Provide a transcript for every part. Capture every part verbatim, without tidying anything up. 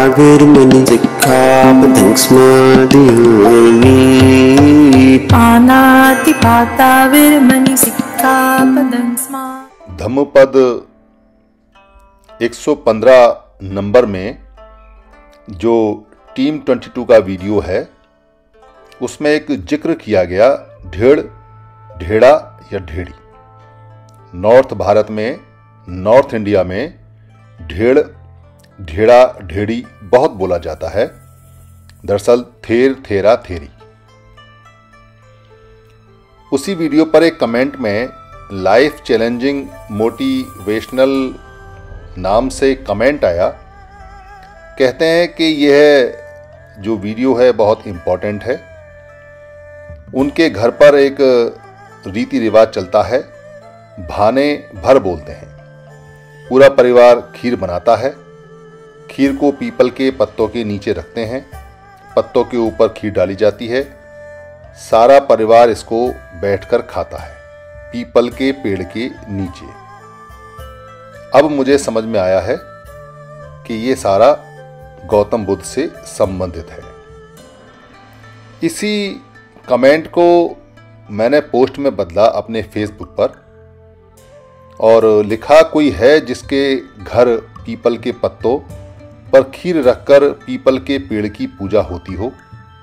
Vedamani Sikkhapadang Smadhiyami पानातिपाता विरमणि सिक्खापदं स्मा। धम्मपद एक सौ पंद्रह नंबर में जो टीम बाईस का वीडियो है उसमें एक जिक्र किया गया ढेड़, ढेड़ा या ढेड़ी। नॉर्थ भारत में, नॉर्थ इंडिया में ढेड़, ढेड़ा, ढेड़ी बहुत बोला जाता है। दरअसल थेर, थेरा, थेरी। उसी वीडियो पर एक कमेंट में लाइफ चैलेंजिंग मोटिवेशनल नाम से कमेंट आया। कहते हैं कि यह जो वीडियो है बहुत इम्पोर्टेंट है। उनके घर पर एक रीति रिवाज चलता है, भाने भर बोलते हैं। पूरा परिवार खीर बनाता है। खीर को पीपल के पत्तों के नीचे रखते हैं। पत्तों के ऊपर खीर डाली जाती है। सारा परिवार इसको बैठकर खाता है, पीपल के पेड़ के नीचे। अब मुझे समझ में आया है कि ये सारा गौतम बुद्ध से संबंधित है। इसी कमेंट को मैंने पोस्ट में बदला अपने फेसबुक पर और लिखा, कोई है जिसके घर पीपल के पत्तों पर खीर रखकर पीपल के पेड़ की पूजा होती हो।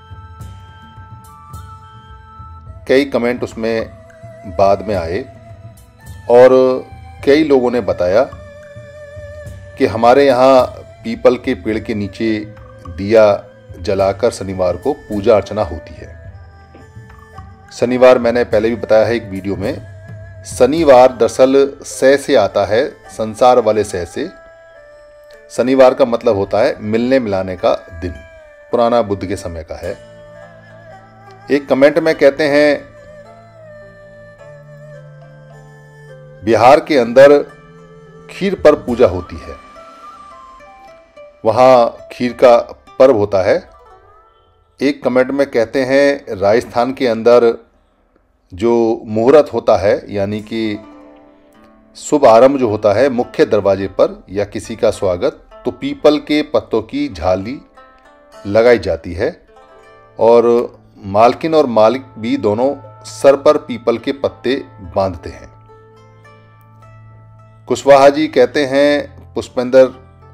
कई कमेंट उसमें बाद में आए और कई लोगों ने बताया कि हमारे यहाँ पीपल के पेड़ के नीचे दिया जलाकर शनिवार को पूजा अर्चना होती है। शनिवार मैंने पहले भी बताया है एक वीडियो में। शनिवार दरअसल सै से आता है, संसार वाले सै से। शनिवार का मतलब होता है मिलने मिलाने का दिन। पुराना बुद्ध के समय का है। एक कमेंट में कहते हैं, बिहार के अंदर खीर पर पूजा होती है। वहां खीर का पर्व होता है। एक कमेंट में कहते हैं, राजस्थान के अंदर जो मुहूर्त होता है यानी कि शुभ आरंभ जो होता है मुख्य दरवाजे पर या किसी का स्वागत, तो पीपल के पत्तों की झाली लगाई जाती है और मालकिन और मालिक भी दोनों सर पर पीपल के पत्ते बांधते हैं। कुशवाहा जी कहते हैं, पुष्पेंद्र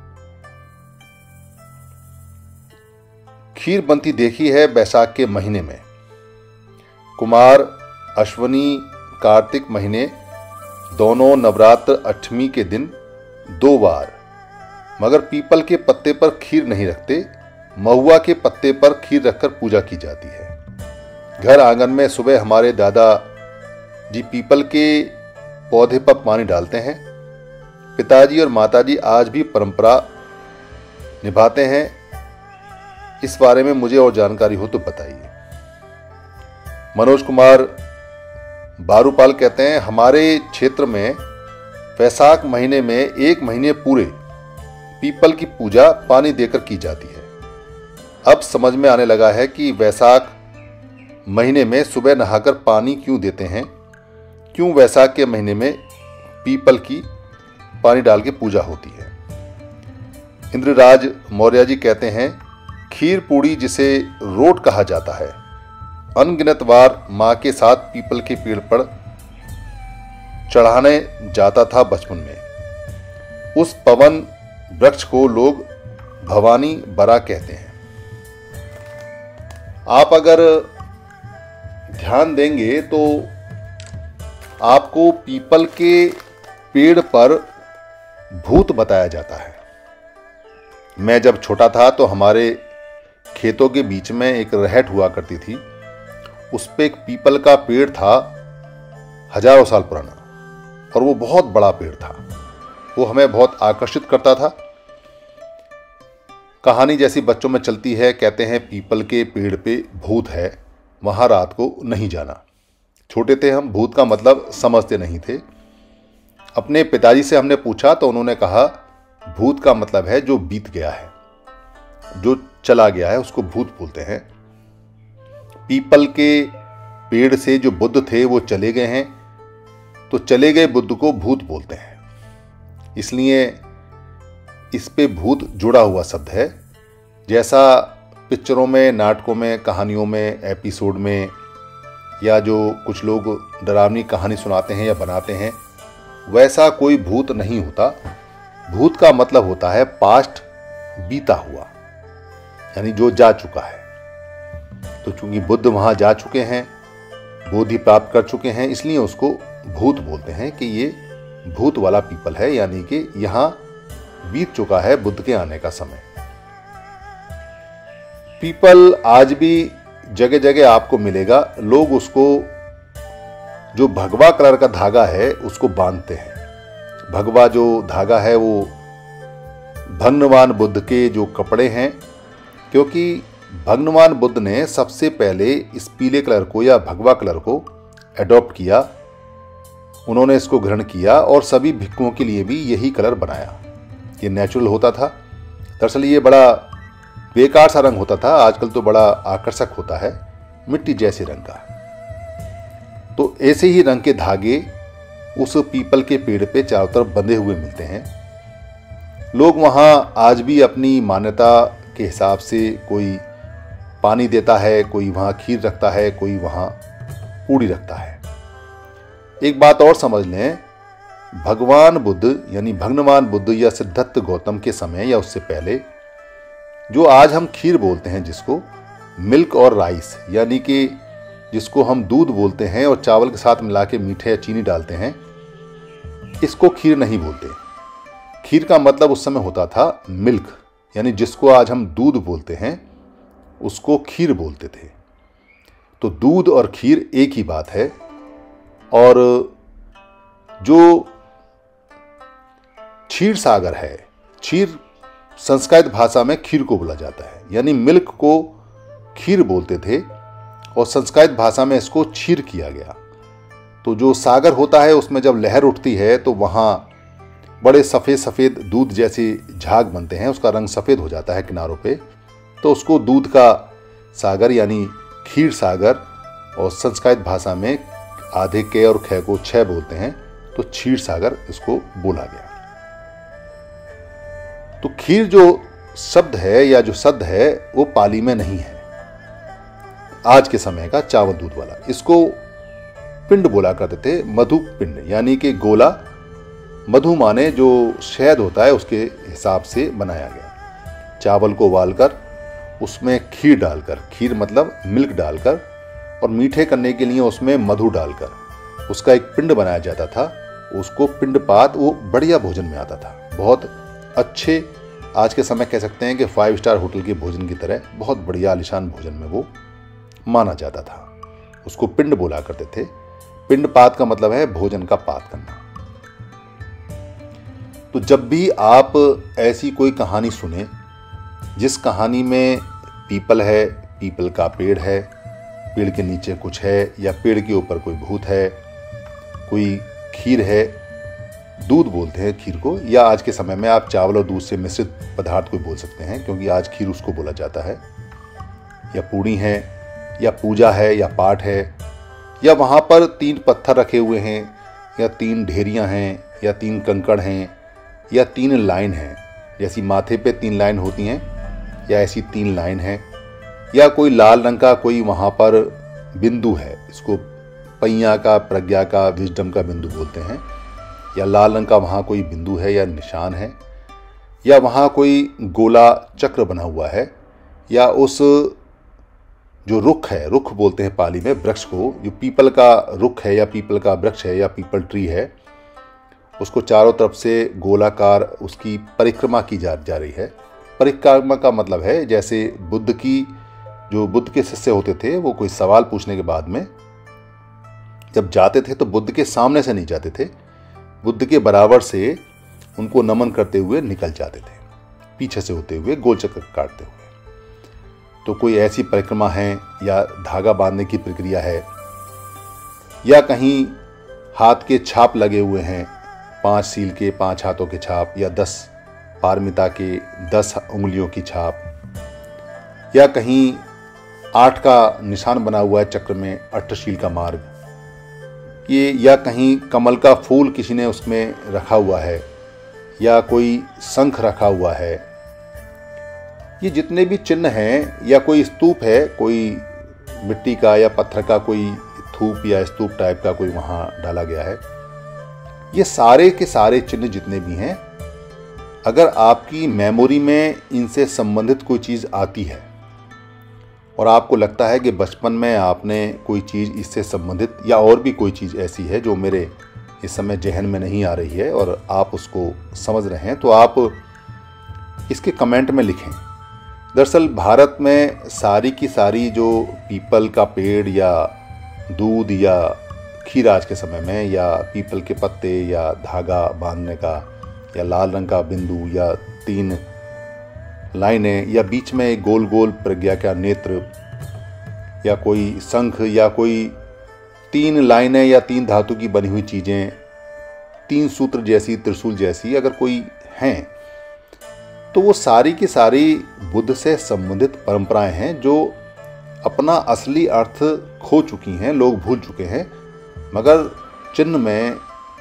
खीर बनती देखी है बैसाख के महीने में। कुमार अश्वनी कार्तिक महीने दोनों नवरात्र अष्टमी के दिन दो बार, मगर पीपल के पत्ते पर खीर नहीं रखते। महुआ के पत्ते पर खीर रखकर पूजा की जाती है। घर आंगन में सुबह हमारे दादा जी पीपल के पौधे पर पानी डालते हैं। पिताजी और माताजी आज भी परंपरा निभाते हैं। इस बारे में मुझे और जानकारी हो तो बताइए। मनोज कुमार बारूपाल कहते हैं, हमारे क्षेत्र में वैशाख महीने में एक महीने पूरे पीपल की पूजा पानी देकर की जाती है। अब समझ में आने लगा है कि वैशाख महीने में सुबह नहाकर पानी क्यों देते हैं, क्यों वैशाख के महीने में पीपल की पानी डाल के पूजा होती है। इंद्रराज मौर्य जी कहते हैं, खीर पूड़ी जिसे रोट कहा जाता है, अनगिनत बार माँ के साथ पीपल के पेड़ पर चढ़ाने जाता था बचपन में। उस पवन वृक्ष को लोग भवानी बरा कहते हैं। आप अगर ध्यान देंगे तो आपको पीपल के पेड़ पर भूत बताया जाता है। मैं जब छोटा था तो हमारे खेतों के बीच में एक रहट हुआ करती थी। उस पे एक पीपल का पेड़ था, हजारों साल पुराना, और वो बहुत बड़ा पेड़ था। वो हमें बहुत आकर्षित करता था। कहानी जैसी बच्चों में चलती है, कहते हैं पीपल के पेड़ पे भूत है, वहां रात को नहीं जाना। छोटे थे हम, भूत का मतलब समझते नहीं थे। अपने पिताजी से हमने पूछा तो उन्होंने कहा, भूत का मतलब है जो बीत गया है, जो चला गया है उसको भूत बोलते हैं। पीपल के पेड़ से जो बुद्ध थे वो चले गए हैं, तो चले गए बुद्ध को भूत बोलते हैं। इसलिए इस पे भूत जुड़ा हुआ शब्द है। जैसा पिक्चरों में, नाटकों में, कहानियों में, एपिसोड में, या जो कुछ लोग डरावनी कहानी सुनाते हैं या बनाते हैं, वैसा कोई भूत नहीं होता। भूत का मतलब होता है पास्ट, बीता हुआ, यानी जो जा चुका है। तो चूंकि बुद्ध वहां जा चुके हैं, बोधि प्राप्त कर चुके हैं, इसलिए उसको भूत बोलते हैं कि ये भूत वाला पीपल है, यानी कि यहां बीत चुका है बुद्ध के आने का समय। पीपल आज भी जगह जगह आपको मिलेगा। लोग उसको, जो भगवा कलर का धागा है, उसको बांधते हैं। भगवा जो धागा है वो भगवान बुद्ध के जो कपड़े हैं, क्योंकि भगवान बुद्ध ने सबसे पहले इस पीले कलर को या भगवा कलर को एडॉप्ट किया। उन्होंने इसको ग्रहण किया और सभी भिक्षुओं के लिए भी यही कलर बनाया। ये नेचुरल होता था। दरअसल ये बड़ा बेकार सा रंग होता था, आजकल तो बड़ा आकर्षक होता है, मिट्टी जैसे रंग का। तो ऐसे ही रंग के धागे उस पीपल के पेड़ पे चारों तरफ बंधे हुए मिलते हैं। लोग वहाँ आज भी अपनी मान्यता के हिसाब से कोई पानी देता है, कोई वहाँ खीर रखता है, कोई वहाँ पूड़ी रखता है। एक बात और समझ लें, भगवान बुद्ध यानी भगवान बुद्ध या सिद्धार्थ गौतम के समय या उससे पहले जो आज हम खीर बोलते हैं, जिसको मिल्क और राइस यानी कि जिसको हम दूध बोलते हैं और चावल के साथ मिला के मीठे या चीनी डालते हैं, इसको खीर नहीं बोलते। खीर का मतलब उस समय होता था मिल्क, यानी जिसको आज हम दूध बोलते हैं उसको खीर बोलते थे। तो दूध और खीर एक ही बात है। और जो क्षीर सागर है, क्षीर संस्कृत भाषा में खीर को बोला जाता है, यानी मिल्क को खीर बोलते थे और संस्कृत भाषा में इसको क्षीर किया गया। तो जो सागर होता है उसमें जब लहर उठती है तो वहाँ बड़े सफ़ेद सफ़ेद दूध जैसे झाग बनते हैं, उसका रंग सफ़ेद हो जाता है किनारों पे, तो उसको दूध का सागर यानी खीर सागर, और संस्कृत भाषा में आधे के और खे को छह बोलते हैं, तो क्षीर सागर इसको बोला गया। तो खीर जो शब्द है या जो शब्द है वो पाली में नहीं है, आज के समय का चावल दूध वाला। इसको पिंड बोला करते थे, मधु पिंड, यानी कि गोला। मधु माने जो शहद होता है उसके हिसाब से बनाया गया। चावल को उबालकर उसमें खीर डालकर, खीर मतलब मिल्क डालकर, और मीठे करने के लिए उसमें मधु डालकर उसका एक पिंड बनाया जाता था। उसको पिंड पात, वो बढ़िया भोजन में आता था। बहुत अच्छे, आज के समय कह सकते हैं कि फाइव स्टार होटल के भोजन की तरह बहुत बढ़िया आलिशान भोजन में वो माना जाता था। उसको पिंड बोला करते थे। पिंड पात का मतलब है भोजन का पात करना। तो जब भी आप ऐसी कोई कहानी सुने जिस कहानी में पीपल है, पीपल का पेड़ है, पेड़ के नीचे कुछ है, या पेड़ के ऊपर कोई भूत है, कोई खीर है, दूध बोलते हैं खीर को, या आज के समय में आप चावल और दूध से मिश्रित पदार्थ को बोल सकते हैं, क्योंकि आज खीर उसको बोला जाता है, या पूड़ी है, या पूजा है, या पाठ है, या वहाँ पर तीन पत्थर रखे हुए हैं, या तीन ढेरियाँ हैं, या तीन कंकड़ हैं, या तीन लाइन हैं, जैसी माथे पे तीन लाइन होती हैं, या ऐसी तीन लाइन है, या कोई लाल रंग का कोई वहाँ पर बिंदु है, इसको पैया का, प्रज्ञा का, विजडम का बिंदु बोलते हैं, या लाल रंग का वहाँ कोई बिंदु है या निशान है, या वहाँ कोई गोला चक्र बना हुआ है, या उस जो रुख है, रुख बोलते हैं पाली में वृक्ष को, जो पीपल का रुख है या पीपल का वृक्ष है या पीपल ट्री है, उसको चारों तरफ से गोलाकार उसकी परिक्रमा की जा जा रही है। परिक्रमा का मतलब है जैसे बुद्ध की, जो बुद्ध के शिष्य होते थे, वो कोई सवाल पूछने के बाद में जब जाते थे तो बुद्ध के सामने से नहीं जाते थे, बुद्ध के बराबर से उनको नमन करते हुए निकल जाते थे, पीछे से होते हुए, गोल चक्कर काटते हुए। तो कोई ऐसी परिक्रमा है, या धागा बांधने की प्रक्रिया है, या कहीं हाथ के छाप लगे हुए हैं, पांच सील के, पांच हाथों के छाप, या दस पारमिता के दस उंगलियों की छाप, या कहीं आठ का निशान बना हुआ है चक्र में, अष्टशील का मार्ग, ये, या कहीं कमल का फूल किसी ने उसमें रखा हुआ है, या कोई शंख रखा हुआ है, ये जितने भी चिन्ह हैं या कोई स्तूप है, कोई मिट्टी का या पत्थर का कोई थूप या स्तूप टाइप का कोई वहाँ डाला गया है, ये सारे के सारे चिन्ह जितने भी हैं, अगर आपकी मेमोरी में इनसे संबंधित कोई चीज़ आती है और आपको लगता है कि बचपन में आपने कोई चीज़ इससे संबंधित या और भी कोई चीज़ ऐसी है जो मेरे इस समय जहन में नहीं आ रही है और आप उसको समझ रहे हैं, तो आप इसके कमेंट में लिखें। दरअसल भारत में सारी की सारी जो पीपल का पेड़ या दूध या खीर आज के समय में या पीपल के पत्ते या धागा बांधने का या लाल रंग का बिंदु या तीन लाइनें या बीच में एक गोल गोल प्रज्ञा का नेत्र या कोई शंख या कोई तीन लाइनें या तीन धातु की बनी हुई चीज़ें, तीन सूत्र जैसी, त्रिशूल जैसी अगर कोई हैं, तो वो सारी की सारी बुद्ध से संबंधित परंपराएं हैं जो अपना असली अर्थ खो चुकी हैं, लोग भूल चुके हैं। मगर चिन्ह में,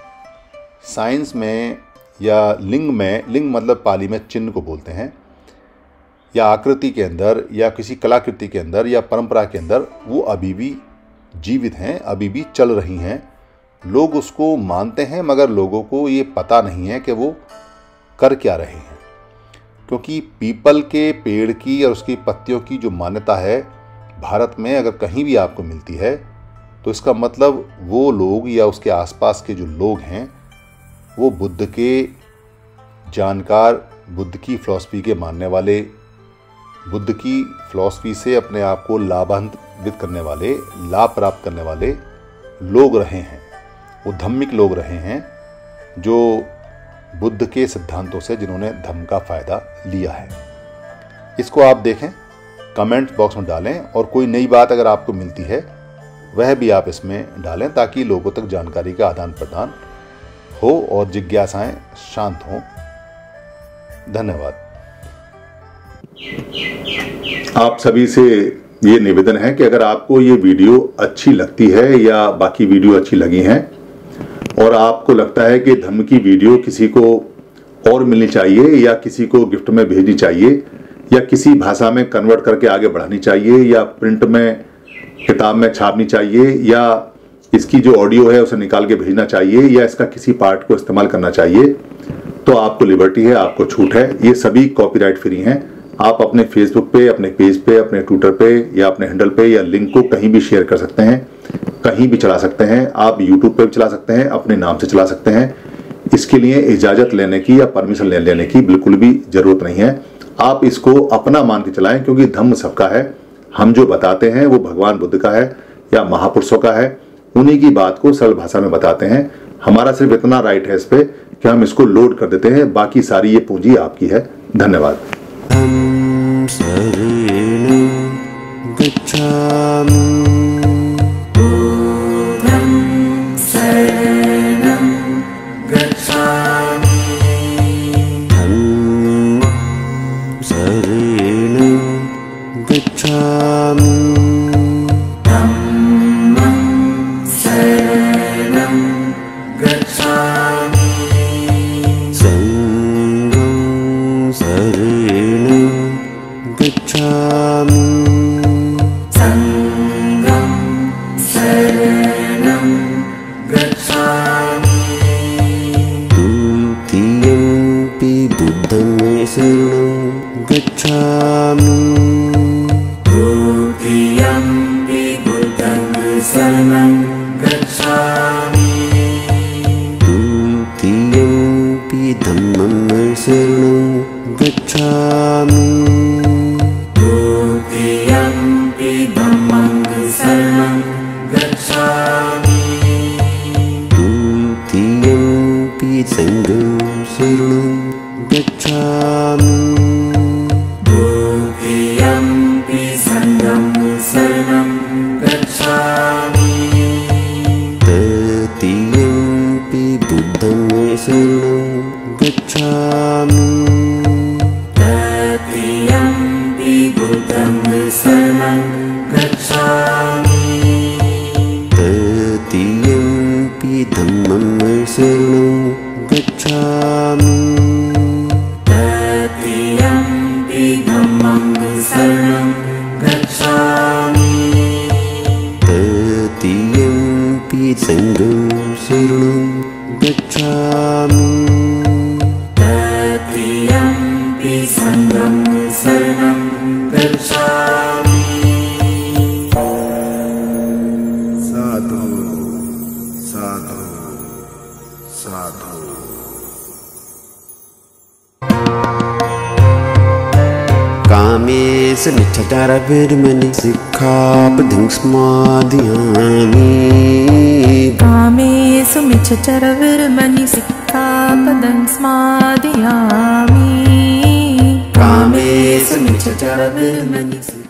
साइंस में या लिंग में, लिंग मतलब पाली में चिन्ह को बोलते हैं, या आकृति के अंदर या किसी कलाकृति के अंदर या परंपरा के अंदर वो अभी भी जीवित हैं, अभी भी चल रही हैं। लोग उसको मानते हैं मगर लोगों को ये पता नहीं है कि वो कर क्या रहे हैं। क्योंकि पीपल के पेड़ की और उसकी पत्तियों की जो मान्यता है भारत में अगर कहीं भी आपको मिलती है, तो इसका मतलब वो लोग या उसके आसपास के जो लोग हैं वो बुद्ध के जानकार, बुद्ध की फ़िलॉसफी के मानने वाले, बुद्ध की फ़िलॉसफी से अपने आप को लाभान्वित करने वाले, लाभ प्राप्त करने वाले लोग रहे हैं। वो धार्मिक लोग रहे हैं जो बुद्ध के सिद्धांतों से, जिन्होंने धम्म का फ़ायदा लिया है। इसको आप देखें, कमेंट बॉक्स में डालें और कोई नई बात अगर आपको मिलती है वह भी आप इसमें डालें ताकि लोगों तक जानकारी का आदान प्रदान हो और जिज्ञासाएं शांत हों। धन्यवाद। आप सभी से ये निवेदन है कि अगर आपको ये वीडियो अच्छी लगती है या बाकी वीडियो अच्छी लगी हैं और आपको लगता है कि धम्म की वीडियो किसी को और मिलनी चाहिए या किसी को गिफ्ट में भेजनी चाहिए या किसी भाषा में कन्वर्ट करके आगे बढ़ानी चाहिए या प्रिंट में किताब में छापनी चाहिए या इसकी जो ऑडियो है उसे निकाल के भेजना चाहिए या इसका किसी पार्ट को इस्तेमाल करना चाहिए, तो आपको लिबर्टी है, आपको छूट है। ये सभी कॉपीराइट फ्री हैं। आप अपने फेसबुक पे, अपने पेज पे, अपने ट्विटर पे या अपने हैंडल पे या लिंक को कहीं भी शेयर कर सकते हैं, कहीं भी चला सकते हैं। आप यूट्यूब पे भी चला सकते हैं, अपने नाम से चला सकते हैं। इसके लिए इजाज़त लेने की या परमिशन ले लेने की बिल्कुल भी ज़रूरत नहीं है। आप इसको अपना मान के चलाएं क्योंकि धम्म सबका है। हम जो बताते हैं वो भगवान बुद्ध का है या महापुरुषों का है, उन्हीं की बात को सरल भाषा में बताते हैं। हमारा सिर्फ इतना राइट है इस पे कि हम इसको लोड कर देते हैं, बाकी सारी ये पूंजी आपकी है। धन्यवाद। Gacchami गच्छामि तृतीयम्पि संघं शरणं गच्छामि। साधु साधु साधु। कामेषु मिच्छाचारविरमणि सिक्खापदं समादयामि कामेषु मिच्छाचारविरमणि सिक्खापदं समादयामि कामेषु मिच्छाचारविरमणि